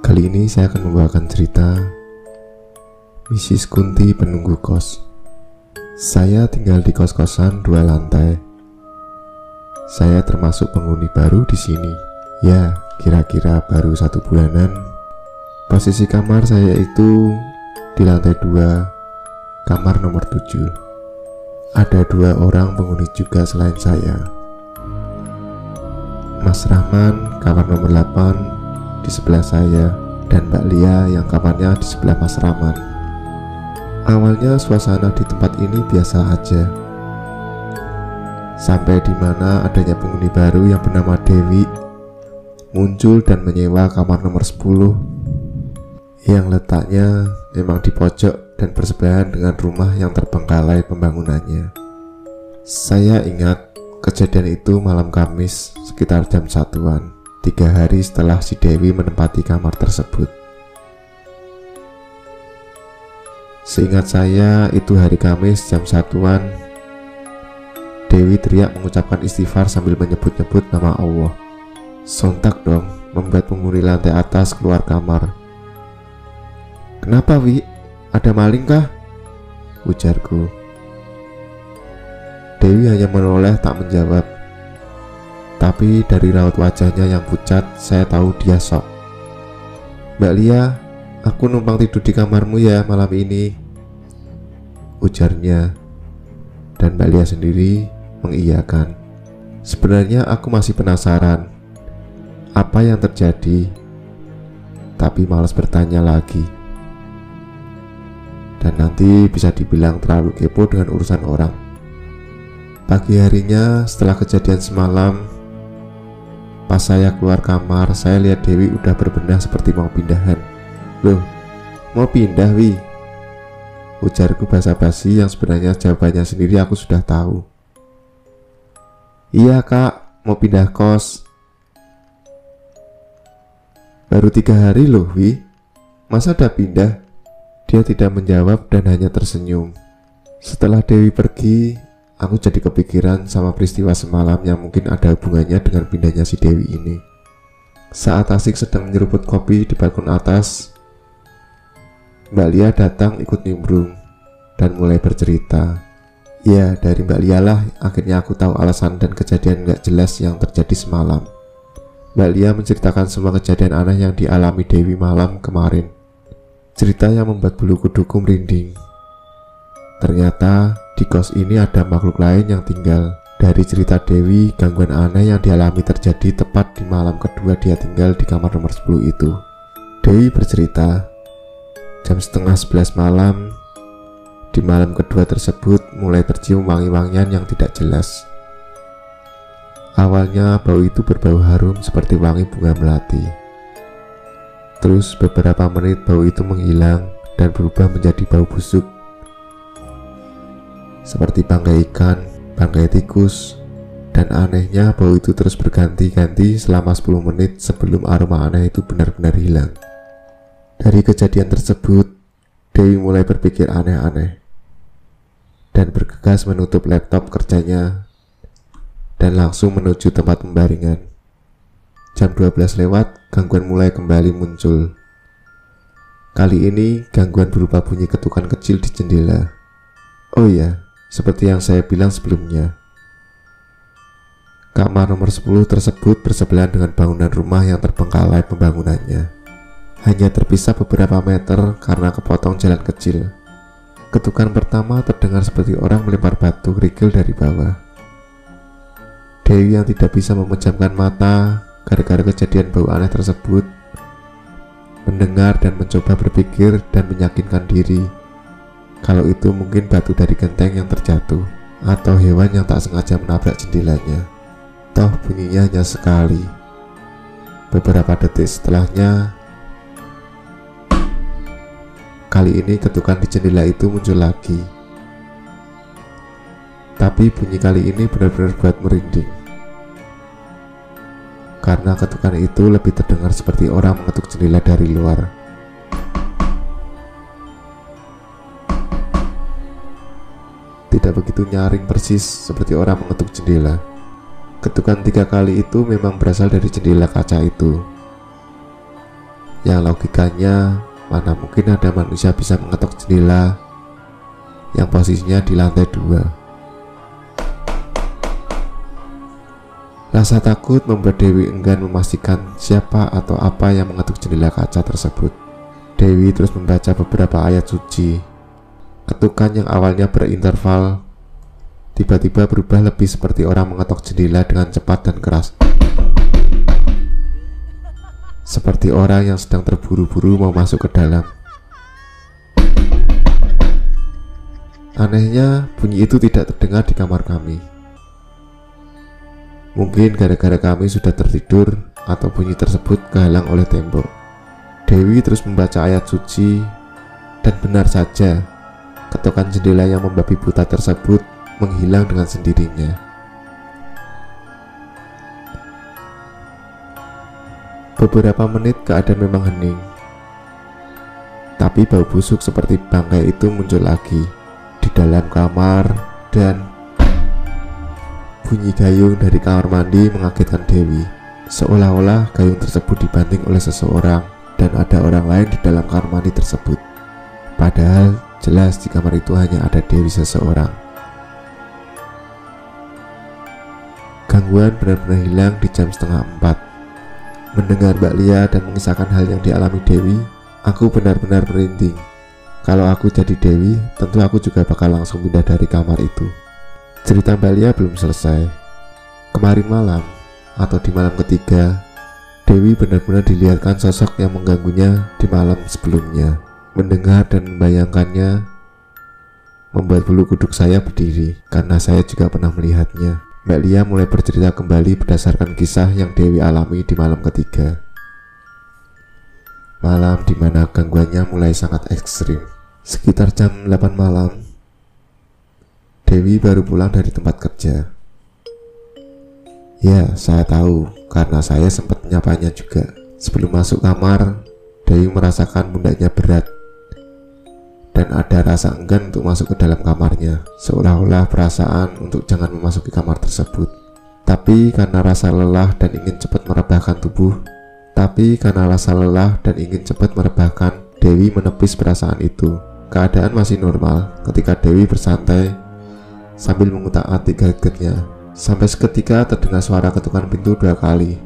Kali ini saya akan membawakan cerita Mrs. Kunti Penunggu Kos. Saya tinggal di kos-kosan 2 lantai. Saya termasuk penghuni baru di sini. Ya, kira-kira baru 1 bulanan. Posisi kamar saya itu di lantai 2, kamar nomor 7. Ada 2 orang penghuni juga selain saya. Mas Rahman, kamar nomor 8 di sebelah saya, dan Mbak Lia yang kamarnya di sebelah Mas Rahman. Awalnya suasana di tempat ini biasa aja, sampai di mana adanya penghuni baru yang bernama Dewi muncul dan menyewa kamar nomor 10 yang letaknya memang di pojok dan bersebelahan dengan rumah yang terbengkalai pembangunannya. Saya ingat kejadian itu malam Kamis sekitar jam 1-an, 3 hari setelah si Dewi menempati kamar tersebut. Seingat saya itu hari Kamis jam 1-an. Dewi teriak mengucapkan istighfar sambil menyebut-nyebut nama Allah. Sontak dong membuat penghuni lantai atas keluar kamar. "Kenapa, Wi? Ada maling kah?" ujarku. Dewi hanya menoleh tak menjawab. Tapi dari raut wajahnya yang pucat, saya tahu dia shock. "Mbak Lia, aku numpang tidur di kamarmu ya malam ini," ujarnya. Dan Mbak Lia sendiri mengiyakan. Sebenarnya aku masih penasaran apa yang terjadi, tapi malas bertanya lagi. Dan nanti bisa dibilang terlalu kepo dengan urusan orang. Pagi harinya setelah kejadian semalam, pas saya keluar kamar, saya lihat Dewi udah berbenah seperti mau pindahan. "Loh, mau pindah, Wi?" ujarku basa-basi yang sebenarnya jawabannya sendiri aku sudah tahu. "Iya kak, mau pindah kos." "Baru 3 hari loh, Wi. Masa udah pindah?" Dia tidak menjawab dan hanya tersenyum. Setelah Dewi pergi, aku jadi kepikiran sama peristiwa semalam yang mungkin ada hubungannya dengan pindahnya si Dewi ini. Saat asik sedang menyeruput kopi di balkon atas, Mbak Lia datang ikut nimbrung dan mulai bercerita. Ya, dari Mbak Lia lah akhirnya aku tahu alasan dan kejadian gak jelas yang terjadi semalam. Mbak Lia menceritakan semua kejadian aneh yang dialami Dewi malam kemarin. Cerita yang membuat bulu kuduku merinding. Ternyata di kos ini ada makhluk lain yang tinggal. Dari cerita Dewi, gangguan aneh yang dialami terjadi tepat di malam kedua dia tinggal di kamar nomor 10 itu. Dewi bercerita, jam setengah 11 malam, di malam kedua tersebut mulai tercium wangi-wangian yang tidak jelas. Awalnya bau itu berbau harum seperti wangi bunga melati. Terus beberapa menit bau itu menghilang dan berubah menjadi bau busuk, seperti bangkai ikan, bangkai tikus, dan anehnya bau itu terus berganti-ganti selama 10 menit sebelum aroma aneh itu benar-benar hilang. Dari kejadian tersebut, Dewi mulai berpikir aneh-aneh dan bergegas menutup laptop kerjanya dan langsung menuju tempat pembaringan. Jam 12 lewat, gangguan mulai kembali muncul. Kali ini gangguan berupa bunyi ketukan kecil di jendela. Oh ya, seperti yang saya bilang sebelumnya, kamar nomor 10 tersebut bersebelahan dengan bangunan rumah yang terbengkalai pembangunannya. Hanya terpisah beberapa meter karena kepotong jalan kecil. Ketukan pertama terdengar seperti orang melempar batu kerikil dari bawah. Dewi yang tidak bisa memejamkan mata gara-gara kejadian bau aneh tersebut mendengar dan mencoba berpikir dan meyakinkan diri kalau itu mungkin batu dari genteng yang terjatuh atau hewan yang tak sengaja menabrak jendelanya. Toh bunyinya hanya sekali. Beberapa detik setelahnya, kali ini ketukan di jendela itu muncul lagi. Tapi bunyi kali ini benar-benar buat merinding, karena ketukan itu lebih terdengar seperti orang mengetuk jendela dari luar. Tidak begitu nyaring persis seperti orang mengetuk jendela. Ketukan 3 kali itu memang berasal dari jendela kaca itu. yang logikanya mana mungkin ada manusia bisa mengetok jendela yang posisinya di lantai 2. Rasa takut membuat Dewi enggan memastikan siapa atau apa yang mengetuk jendela kaca tersebut. Dewi terus membaca beberapa ayat suci. Ketukan yang awalnya berinterval tiba-tiba berubah lebih seperti orang mengetok jendela dengan cepat dan keras, seperti orang yang sedang terburu-buru mau masuk ke dalam. Anehnya, bunyi itu tidak terdengar di kamar kami. Mungkin gara-gara kami sudah tertidur atau bunyi tersebut kehalang oleh tembok. Dewi terus membaca ayat suci, dan benar saja, ketukan jendela yang membabi buta tersebut menghilang dengan sendirinya. Beberapa menit keadaan memang hening, tapi bau busuk seperti bangkai itu muncul lagi di dalam kamar, dan bunyi gayung dari kamar mandi mengagetkan Dewi, seolah-olah gayung tersebut dibanting oleh seseorang dan ada orang lain di dalam kamar mandi tersebut. Padahal jelas di kamar itu hanya ada Dewi seseorang. Gangguan benar-benar hilang di jam 3:30. Mendengar Mbak Lia dan mengisahkan hal yang dialami Dewi, aku benar-benar merinding. Kalau aku jadi Dewi, tentu aku juga bakal langsung pindah dari kamar itu. Cerita Mbak Lia belum selesai. Kemarin malam, atau di malam ketiga, Dewi benar-benar dilihatkan sosok yang mengganggunya di malam sebelumnya. Mendengar dan membayangkannya membuat bulu kuduk saya berdiri, karena saya juga pernah melihatnya. Mbak Lia mulai bercerita kembali berdasarkan kisah yang Dewi alami di malam ketiga. Malam dimana gangguannya mulai sangat ekstrim. Sekitar jam 8 malam, Dewi baru pulang dari tempat kerja. Ya, saya tahu, karena saya sempat menyapanya juga. Sebelum masuk kamar, Dewi merasakan pundaknya berat dan ada rasa enggan untuk masuk ke dalam kamarnya, seolah-olah perasaan untuk jangan memasuki kamar tersebut. Tapi karena rasa lelah dan ingin cepat merebahkan Dewi menepis perasaan itu. Keadaan masih normal ketika Dewi bersantai sambil mengutak-atik gadgetnya, sampai seketika terdengar suara ketukan pintu 2 kali.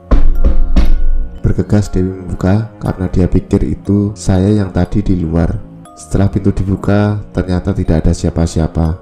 Bergegas Dewi membuka karena dia pikir itu saya yang tadi di luar. Setelah pintu dibuka, ternyata tidak ada siapa-siapa.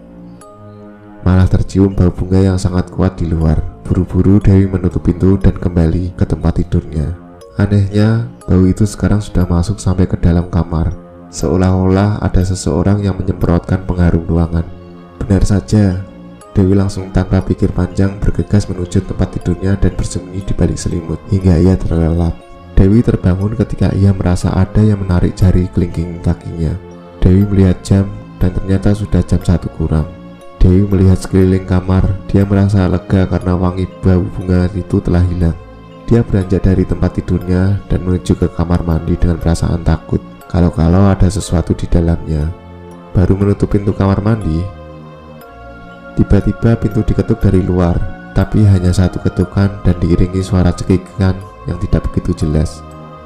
Malah tercium bau bunga yang sangat kuat di luar. Buru-buru Dewi menutup pintu dan kembali ke tempat tidurnya. Anehnya, bau itu sekarang sudah masuk sampai ke dalam kamar, seolah-olah ada seseorang yang menyemprotkan pengharum ruangan. Benar saja, Dewi langsung tanpa pikir panjang bergegas menuju tempat tidurnya dan bersembunyi di balik selimut hingga ia terlelap. Dewi terbangun ketika ia merasa ada yang menarik jari kelingking kakinya. Dewi melihat jam dan ternyata sudah jam 1 kurang. Dewi melihat sekeliling kamar. Dia merasa lega karena wangi bau bunga itu telah hilang. Dia beranjak dari tempat tidurnya dan menuju ke kamar mandi dengan perasaan takut kalau ada sesuatu di dalamnya. Baru menutup pintu kamar mandi, tiba-tiba pintu diketuk dari luar, tapi hanya satu ketukan dan diiringi suara cekikan yang tidak begitu jelas.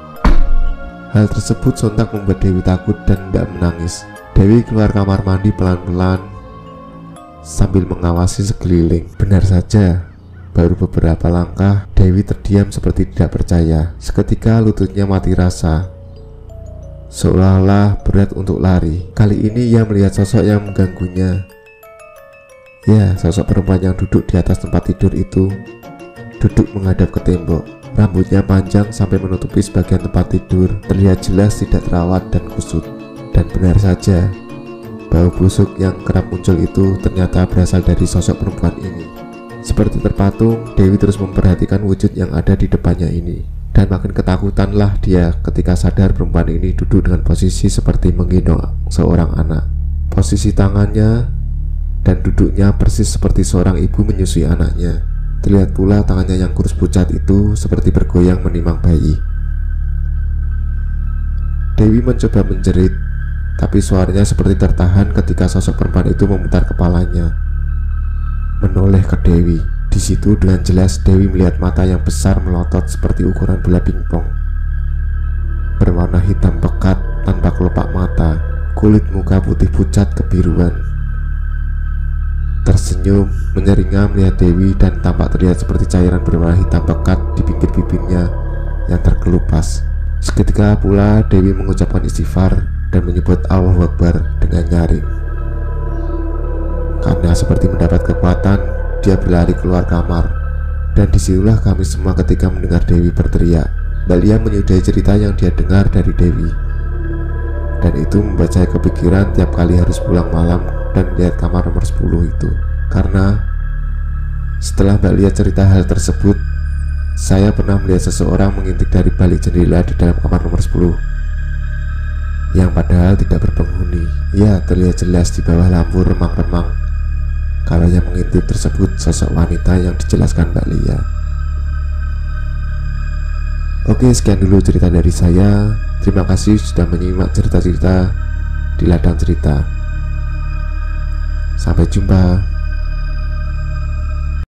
Hal tersebut sontak membuat Dewi takut dan tidak menangis. Dewi keluar kamar mandi pelan-pelan sambil mengawasi sekeliling. Benar saja, baru beberapa langkah Dewi terdiam seperti tidak percaya. Seketika lututnya mati rasa, seolah-olah berat untuk lari. Kali ini ia melihat sosok yang mengganggunya. Ya, sosok perempuan yang duduk di atas tempat tidur itu, duduk menghadap ke tembok. Rambutnya panjang sampai menutupi sebagian tempat tidur, terlihat jelas tidak terawat dan kusut. Dan benar saja, bau busuk yang kerap muncul itu ternyata berasal dari sosok perempuan ini. Seperti terpatung, Dewi terus memperhatikan wujud yang ada di depannya ini. Dan makin ketakutanlah dia ketika sadar perempuan ini duduk dengan posisi seperti menggendong seorang anak. Posisi tangannya dan duduknya persis seperti seorang ibu menyusui anaknya. Terlihat pula tangannya yang kurus pucat itu seperti bergoyang menimang bayi. Dewi mencoba menjerit, tapi suaranya seperti tertahan ketika sosok perempuan itu memutar kepalanya, menoleh ke Dewi. Di situ dengan jelas Dewi melihat mata yang besar melotot seperti ukuran bola pingpong. berwarna hitam pekat tanpa kelopak mata, kulit muka putih pucat kebiruan. Tersenyum, menyeringai melihat Dewi dan tampak terlihat seperti cairan berwarna hitam pekat di pinggir bibirnya yang terkelupas. Seketika pula Dewi mengucapkan istighfar dan menyebut Allahu Akbar dengan nyaring. Karena seperti mendapat kekuatan, dia berlari keluar kamar. Dan disitulah kami semua ketika mendengar Dewi berteriak. Mbak Lia menyudahi cerita yang dia dengar dari Dewi. Dan itu membuat saya kepikiran tiap kali harus pulang malam dan melihat kamar nomor 10 itu. Karena setelah Mbak Lia cerita hal tersebut, saya pernah melihat seseorang mengintip dari balik jendela di dalam kamar nomor 10 yang padahal tidak berpenghuni. Ya, terlihat jelas di bawah lampu remang-remang kalau yang mengintip tersebut sosok wanita yang dijelaskan Mbak Lia. Oke, sekian dulu cerita dari saya. Terima kasih sudah menyimak cerita-cerita di Ladang Cerita. Sampai jumpa.